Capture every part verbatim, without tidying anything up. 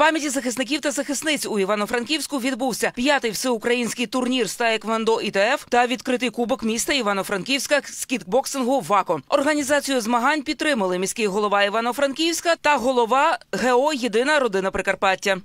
пам'яті захисників та захисниць у Івано-Франківську відбувся п'ятий всеукраїнський турнір з таеквондо І Т Ф та відкритий кубок міста Івано-Франківська з кікбоксингу ВАКО. Організацію змагань підтримали міський голова Івано-Франківська та голова Г О «Єдина родина Прикарпаття».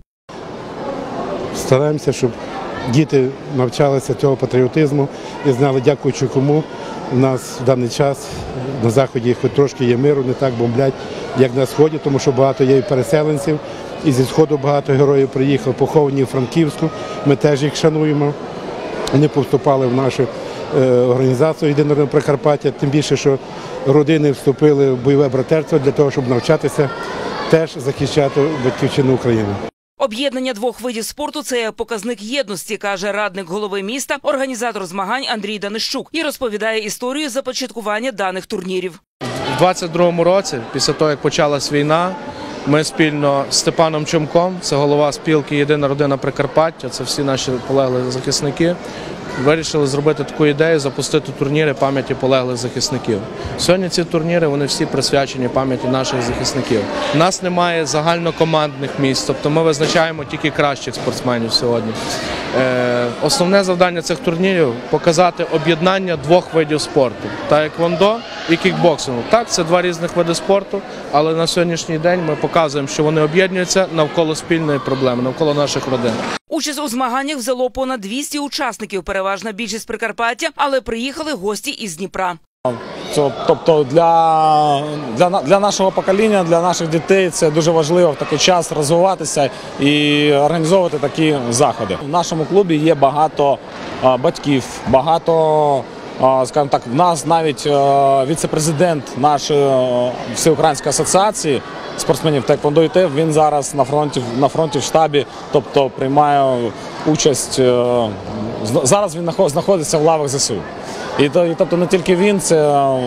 Стараємося, щоб діти навчалися цього патріотизму і знали, дякуючи кому у нас в даний час на Заході хоч трошки є миру, не так бомблять, як на Сході, тому що багато є і переселенців, і зі Сходу багато героїв приїхали, поховані в Франківську, ми теж їх шануємо. Вони повступали в нашу е, організацію «Єдина родина Прикарпаття», тим більше, що родини вступили в бойове братерство для того, щоб навчатися теж захищати батьківщину України. Об'єднання двох видів спорту – це показник єдності, каже радник голови міста, організатор змагань Андрій Данищук, і розповідає історію започаткування даних турнірів. У двадцять другому році, після того, як почалась війна, ми спільно з Степаном Чумком, це голова спілки «Єдина родина Прикарпаття», це всі наші полеглі захисники, вирішили зробити таку ідею, запустити турніри пам'яті полеглих захисників. Сьогодні ці турніри, вони всі присвячені пам'яті наших захисників. У нас немає загальнокомандних місць, тобто ми визначаємо тільки кращих спортсменів сьогодні. Е, основне завдання цих турнірів – показати об'єднання двох видів спорту – таеквондо і кікбоксингу. Так, це два різних види спорту, але на сьогоднішній день ми показуємо, що вони об'єднуються навколо спільної проблеми, навколо наших родин. Участь у змаганнях взяло понад двісті учасників, переважна більшість Прикарпаття, але приїхали гості із Дніпра. Тобто для, для, для нашого покоління, для наших дітей це дуже важливо в такий час розвиватися і організовувати такі заходи. В нашому клубі є багато батьків, багато, скажімо так, в нас навіть віце-президент нашої Всеукраїнської асоціації спортсменів таеквондо І Т Ф, він зараз на фронті, на фронті в штабі, тобто приймає участь, зараз він знаходиться в лавах З С У. І тобто не тільки він, це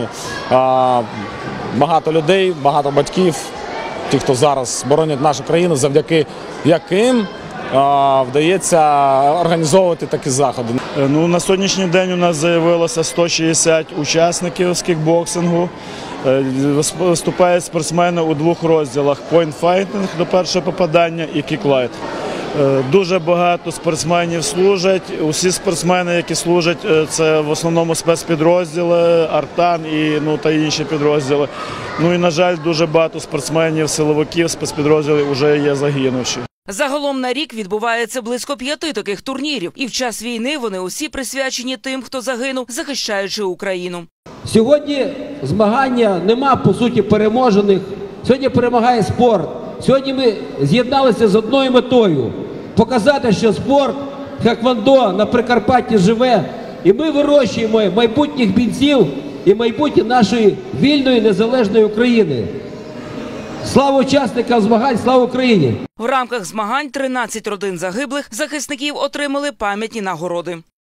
а, багато людей, багато батьків, ті, хто зараз боронять нашу країну, завдяки яким а, вдається організовувати такі заходи. Ну, на сьогоднішній день у нас заявилося сто шістдесят учасників з кікбоксингу. Виступають спортсмени у двох розділах – пойнт-файтинг до першого попадання і кіклайт. Дуже багато спортсменів служать. Усі спортсмени, які служать, це в основному спецпідрозділи, Артан і, ну, та інші підрозділи. Ну і, на жаль, дуже багато спортсменів, силовиків, спецпідрозділів вже є загинувші. Загалом на рік відбувається близько п'яти таких турнірів. І в час війни вони усі присвячені тим, хто загинув, захищаючи Україну. Сьогодні змагання нема, по суті, переможених. Сьогодні перемагає спорт. Сьогодні ми з'єдналися з одною метою – показати, що спорт таеквондо на Прикарпатті живе. І ми вирощуємо майбутніх бійців і майбутнє нашої вільної незалежної України. Слава учасникам змагань, слава Україні! В рамках змагань тринадцять родин загиблих захисників отримали пам'ятні нагороди.